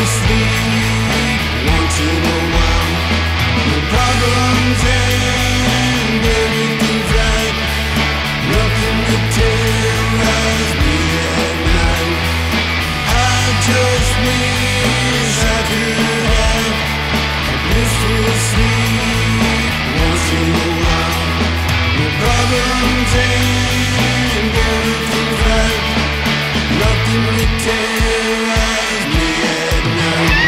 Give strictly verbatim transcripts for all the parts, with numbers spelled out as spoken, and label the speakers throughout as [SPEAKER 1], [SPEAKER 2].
[SPEAKER 1] sleep once in a while. No problems and everything's right. Nothing to terrorize me at night. I just wish I could have a blissful sleep once in a while. No problems and everything's right. Nothing to terrorize me at night.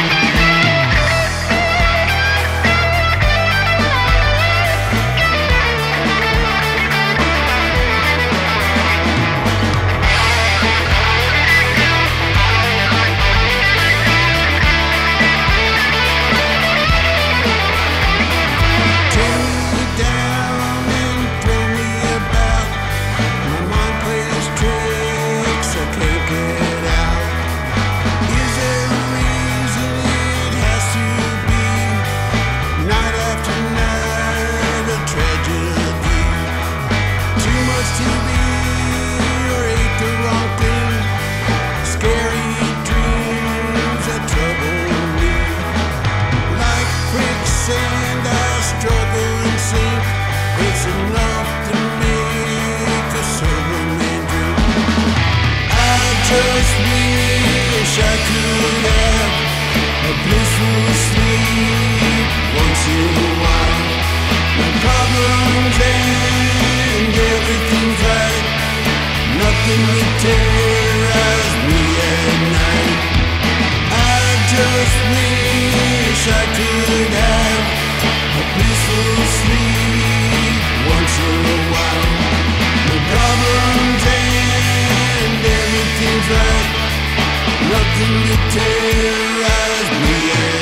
[SPEAKER 1] Just wish I could have a blissful sleep once in a while. No problems and everything's right. Nothing to terrorize me at night. I just wish I could have a blissful sleep once in a while. No problems and everything's right. Nothing to terrorize me.